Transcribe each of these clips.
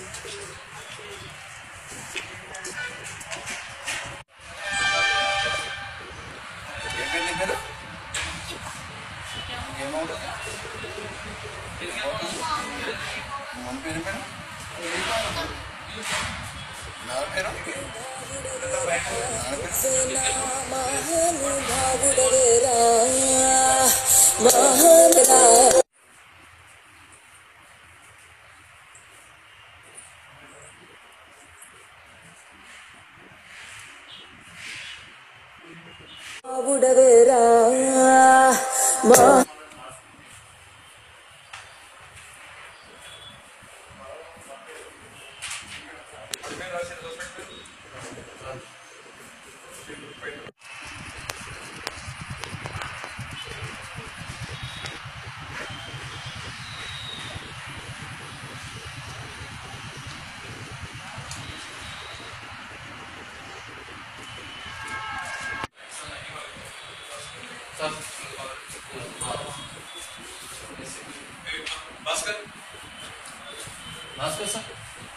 Bhaskar sir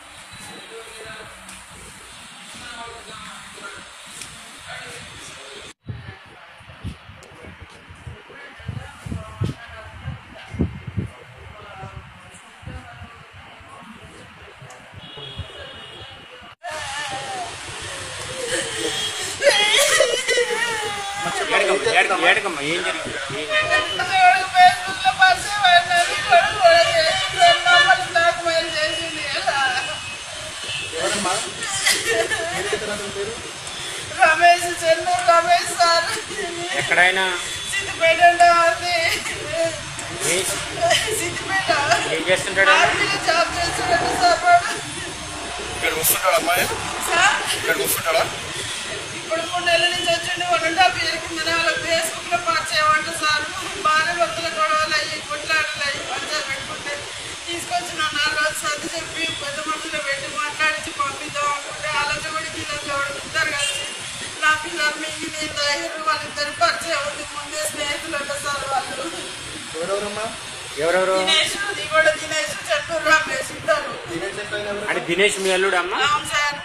ఏడకమ్మ ఏం జరిగింది Ramesh Chennur Ramesh sir ఎక్కడైనా సిద్దిపేట సిద్దిపేట ఏం చేస్తుంటాడు జాబ్ చేస్తున్నాడు సార్ ఇక్కడ వస్తుంటాడు అమ్మాయి ఇక్కడ వస్తుంటాడా ఇప్పుడు 3 నెలల నుంచి వచ్చిండు 1.5 ఇయర్ కింద వాళ్ళ ఫేస్బుక్ లో పరిచయమంట సార్ భార్య భర్తల గొడవలు అయ్యి కొట్లాటలు అయ్యి పంచాలు పెట్టుకుంటే తీసుకొచ్చిన 4 రోజులు సర్ది చెప్పి పెద్ద మనుషులు పెట్టి మాట్లాడించి పంపిద్దాం అనుకుంటే ఆలోచనడి పిల్లలు ఇద్దరు కలిసి నా పిల్లలు మింగి నేను తాగారు వాళ్ళిద్దరు పరిచయం ఉంది ముందే స్నేహితులు అంట సార్ వాళ్ళు ఎవరెవరు దినేష్ చెన్నూరు రమేష్ ఇద్దరు అంటే దినేష్ మీ అల్లుడు అమ్మ అవును సార్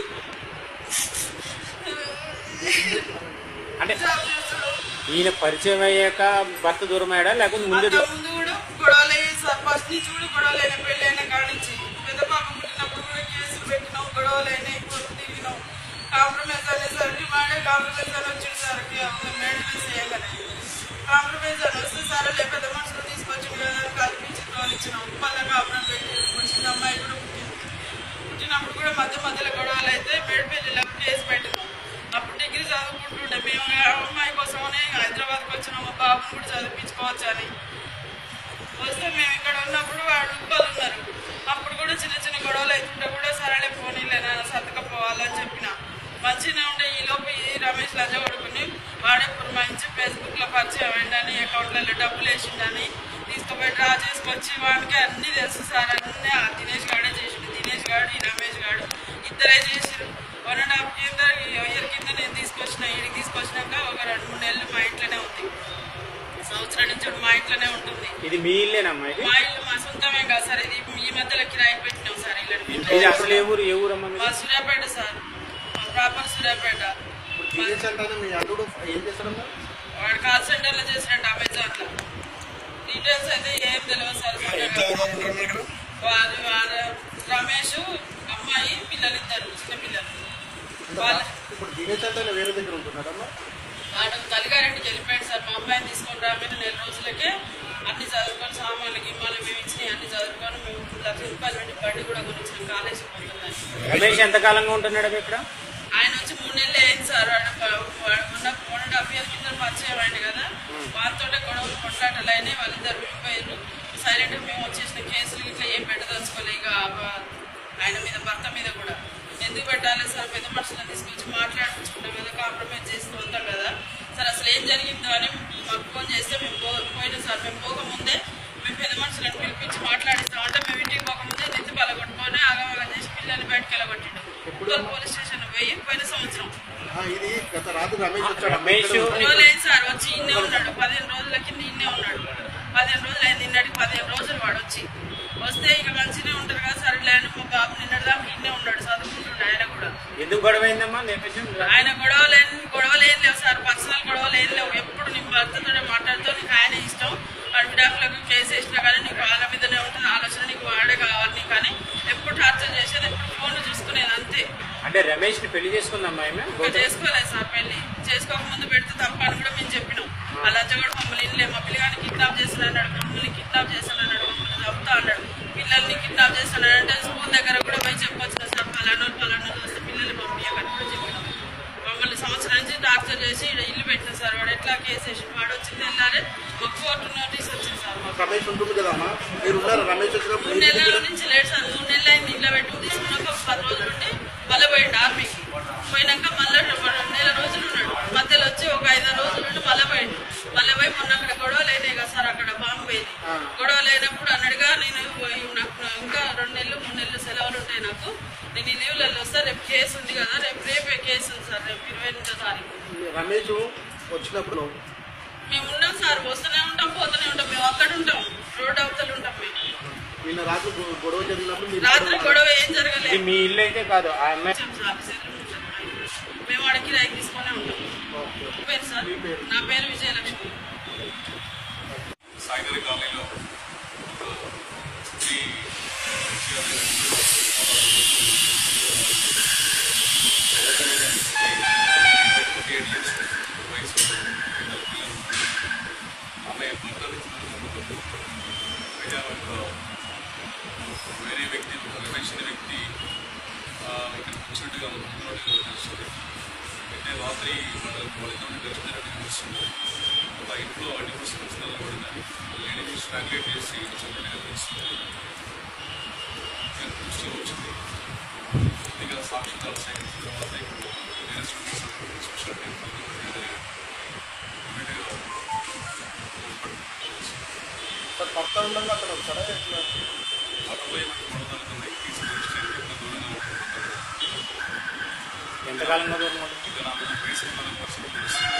అంటే ఈయన పరిచయం అయ్యాక భర్త దూరం అయ్యాడా లేకపోతే ముందు కూడా గొడవలు సార్ ఫస్ట్ నుంచి కూడా గొడవలు అయినా పెళ్ళి అయినా కానించి పెద్ద పాప పుట్టినప్పుడు కూడా కేసులు పెట్టినాం గొడవలు అయినాయి తిరిగినాం కాంప్రమైజ్ అనేసరికి మాడే కాంప్రమైజ్ అని వచ్చింది సార్ మెయింటెనెన్స్ చేయగానే కాంప్రమైజ్ అని వస్తే సరే పెద్ద మనుషులు తీసుకొచ్చి కల్పించి తోలిచ్చినాం మళ్ళీ కాంప్రమైజ్ పెట్టి వచ్చిన అమ్మాయి కూడా పుట్టినప్పుడు కూడా మధ్యలో గొడవలు అయితే మేడిపల్లిలో కేసు పెట్టినాం అప్పుడు డిగ్రీ చదువుకుంటుండే మేము అమ్మాయి కోసమని హైదరాబాద్కి వచ్చినాం మా బాబుని కూడా చదివించుకోవచ్చు అని వస్తే మేము ఇక్కడ ఉన్నప్పుడు వాడు ఉప్పలు ఉన్నారు అప్పుడు కూడా చిన్న గొడవలు అవుతుంటే కూడా సరేలే పోనీలేనా సర్దుకపోవాలని చెప్పిన మంచిగానే ఉండే ఈలోపు ఈ రమేష్ లంజ కొడుకుని వాడే పురమాయించి ఫేస్బుక్లో పరిచయం అయ్యిందని అకౌంట్లలో డబ్బులు వేసిండని తీసుకుపోయి డ్రా చేసుకొచ్చి వాడికి అన్నీ తెలుసు సార్ అన్నీ ఆ దినేష్ గాడే చేసిండు దినేష్ గాడు ఈ రమేష్ గాడు ఇద్దరే చేసిరు 1.5 ఇయర్ కింద నేను తీసుకొచ్చిన ఈడికి తీసుకొచ్చినాక ఒక 2-3 నెలలు మా ఇంట్లోనే ఉంది సంవత్సరం నుంచి మా ఇంట్లోనే ఉంటుంది ఇది మీ ఇల్లేనమ్మా మా ఇల్లు మా సొంతమే కాదు సార్ ఇది ఈ మధ్యలో కిరాయి పెట్టినాం సార్ ఇది అసలు ఏ ఊరమ్మా మా సూర్యాపేట సార్ మా ప్రాపర్ సూర్యాపేట వాడు కాల్ సెంటర్ లో చేసినట్టు అమెజాన్ లో డీటెయిల్స్ అయితే ఏం తెలియదు సార్ వారు రమేష్ అమ్మాయి పిల్లలు ఇద్దరు చిన్న పిల్లలు వాడు తల్లిగారింటికి వెళ్ళిపోయాడు సార్ మా అమ్మాయిని తీసుకొని రాబోయిన 4 రోజులకే అన్ని చదువుకొని సామాన్లకి మనం మేము ఇచ్చినాయి అన్ని చదువుకొని మేము 1,00,000 రూపాయలు పెట్టి బండి కూడా కొనిచ్చిన కాలేజీకి పోతున్నాను. రమేష్ ఎంతకాలంగా ఉంటున్నాడు ఇక్కడ ఆయన వచ్చి 3 నెలలు అయింది సార్ మొన్న 1.5 ఇయర్ కింద పరిచయం అయింది కదా వాళ్ళతో గొడవలు కొట్లాటలు అయినాయి వాళ్ళిద్దరు విడిపోయారు సైలెంట్గా మేము వచ్చేసిన కేసులు ఇట్లా ఏం పెట్టదలుచుకోలే ఇక ఆయన మీద భర్త మీద కూడా ఎందుకు పెట్టాలి సార్ పెద్ద మనుషులను తీసుకొచ్చి మాట్లాడుకుంటాం కదా కాంప్రమైజ్ చేస్తూ ఉంటాం కదా సార్ అసలు ఏం జరిగిందో అని మాకు ఫోన్ చేస్తే మేము పోయినాం సార్ మేము పోకముందే మేము పెద్ద మనుషులను పిలిపించి మాట్లాడిస్తాం అంటే మేము ఇంటికి పోకముందే నెత్తి పలగొట్టుకొని ఆగమగా చేసి పిల్లల్ని బయటకు వెళ్ళగొట్టిండు పోలీస్ స్టేషన్ పోయిన సంవత్సరం లేదు సార్ వచ్చి ఇన్నే ఉన్నాడు 15 రోజుల కింద ఇన్నే ఉన్నాడు 15 రోజులు అయింది నిన్నటికి 15 రోజులు వాడు వస్తే ఇక మంచిగానే ఉంటారు కదా సార్ లేని మా బాబుని గొడవ అయిందమ్మా నేపథ్యం? ఆయన గొడవలు ఏం లేవు సార్, పర్సనల్ గొడవలు ఏం లేవు. ఎప్పుడు నీ భర్తతో మాట్లాడుతూ నీకు ఆయన ఇష్టం, వాడి విడాకులకు కేసు వేసినా కానీ నీకు వాళ్ళ మీదనే ఉంటుంది ఆలోచన, నీకు వాడే కావాలి కానీ ఎప్పుడు టార్చర్ చేసేది, ఎప్పుడు ఫోన్లు చూసుకునేది అంతే. అంటే రమేష్ ని పెళ్లి చేసుకుందమ్మా? చేసుకోలేదు సార్, పెళ్లి చేసుకోకముందు పెడితే తప్ప అని కూడా మేము చెప్పినాం. ఆ లంచగొడు మమ్మల్ని ఇల్లే, మా పిల్లగాని కిడ్నాప్ చేస్తాను అన్నాడు, మమ్మల్ని కిడ్నాప్ చేస్తాను అన్నాడు, మమ్మల్ని చంపుతా అన్నాడు, పిల్లల్ని కిడ్నాప్ చేస్తాను అంటే స్కూల్ దగ్గర కూడా పోయి చెప్పొచ్చు సార్, పలానోళ్ళు వస్తే పిల్లల్ని పంపించకని కూడా చెప్పినాం. మమ్మల్ని సంవత్సరం నుంచి టార్చర్ చేసి ఇల్లు పెట్టిన సార్. వాడు ఎట్లా కేసు వేసి వాడు వచ్చింది వెళ్ళాలి, మాకు కోర్టు నోటీస్ వచ్చింది సార్. 3 నెలల నుంచి లేట్ సార్, 3 నెలలు అయింది ఇంట్లో పెట్టుకుని తీసుకున్నాక 10 రోజులు ఉండి మళ్ళీ పోయిండు ఆర్మీకి. పోయినాక మళ్ళీ 2 నెల రోజులు ఉన్నాడు, మధ్యలో వచ్చి ఒక 5 రోజులు ఉండి మళ్ళీ పోయిండు. మళ్ళీ పోయి మొన్న అక్కడ గొడవలు అయినాయి కదా సార్, అక్కడ బాంబు పోయింది. గొడవలు అయినప్పుడు అన్నాడుగా, నేను నాకు ఇంకా 2 నెలలు 3 నెలలు సెలవులు ఉంటాయి నాకు, నేను ఈ లీవ్లలో వస్తా, రేపు కేసు ఉంది కదా, రేపే కేసు ఉంది సార్, రేపు 28వ తారీఖు. రమేష్ వచ్చినప్పుడు మేము ఉన్నాం సార్, వస్తూనే ఉంటాం పోతూనే ఉంటాం, మేము అక్కడ ఉంటాం, రోడ్ అవతలు ఉంటాం. మేము రాత్రి గొడవ జరిగినప్పుడు రాత్రి గొడవ ఏం జరగలేదు. మీ ఇల్లు అయితే కాదు ఆ అమ్మాయి? మేము వాడికి కిరాయి తీసుకునే ఉంటాం. పేరు సార్, నా పేరు విజయలక్ష్మి. సాయినగర్ కాలనీలో స్త్రీ ఆమె భర్త వేరే వ్యక్తి రమేష్ అనే వ్యక్తి ఇక్కడ కూర్చున్నట్టుగా తెలుస్తుంది. అయితే రాత్రి వాళ్ళిద్దరిని దర్శనం తెలుస్తుంది. ఆ ఇంట్లో అన్ని పుస్తకాలు పడిందని లేడీని స్ట్రాంగ్లేట్ చేసి చంపినట్టుగా తెలుస్తుంది. దృష్టి వచ్చింది. పూర్తిగా సాక్షిదాలు సేకరించిన తర్వాత ఇప్పుడు స్పెషల్ భర్త ఉండగా అతను వచ్చారా? అటుపై పడతానున్నాయి తీసుకుని దూరంగా ఉంటున్నారు. ఎంతకాలంగా దూరం? ఇక నాకు వయసు పరిస్థితి తెలుస్తుంది.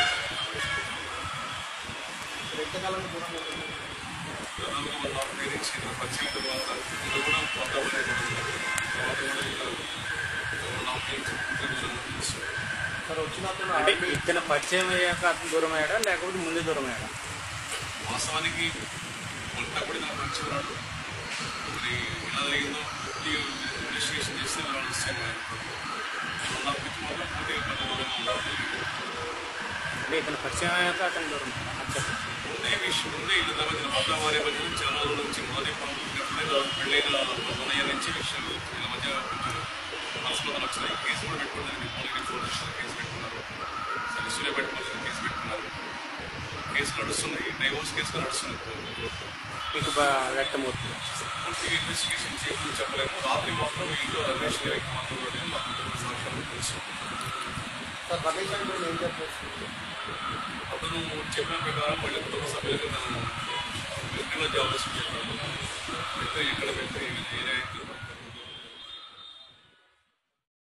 ఎంతకాలంగా దూరం దాదాపుగా 1 నాట్ నుంచి పరిచయం తర్వాత ఇది కూడా వాతావరణం తర్వాత కూడా ఇలా 1 నాట్ నుంచి సార్ వచ్చినప్పుడు అంటే ఇతను పరిచయం అయ్యాక అతను దూరం అయ్యాడా లేకపోతే ముందే దూరం అయ్యాడా? వాస్తవానికి ఉన్నప్పుడు నాకు మంచి ఉన్నాడు. మరి ఎలా జరిగిందో పూర్తిగా ఇన్వెస్టిగేషన్ చేస్తే వాళ్ళు ఇస్తాను. నా పిచ్చి మాత్రం పూర్తిగా పెద్ద దూరంగా ఉండాలి. అంటే ఇతను పరిచయం అయ్యాక అతను దూరం ఉండే విషయం ఉంది. ఇల్లు మధ్యన భర్త భార్య మధ్య చాలా రోజుల నుంచి మొదటి పెళ్ళైన మొన్నయ్య నుంచి విషయాలు వీళ్ళ మధ్య కొంచెం మనస్పదలు వచ్చినాయి. కేసు కూడా పెట్టుకున్నారు. కేసు పెట్టుకున్నారు. సరే పెట్టుకున్నారు, కేసు పెట్టుకున్నారు. కేసులు నడుస్తున్నాయి, డైవోర్స్ కేసులు నడుస్తున్నాయి. మీకు వ్యక్తమవుతుంది. పూర్తిగా ఇన్వెస్టిగేషన్ చేయమని చెప్పలేము. రాత్రి మాత్రం ఇంట్లో రమేష్ గారికి మాత్రం మాకు సాక్ష్యాలు తెలుసు. సార్ రమేష్ అంటే ఏం చెప్పేసి అతను చెప్పిన ప్రకారం వాళ్ళ కుటుంబ సభ్యులకి తను వ్యక్తిలో జాబ్ చేసి చెప్పాడు. అయితే ఇక్కడ వ్యక్తి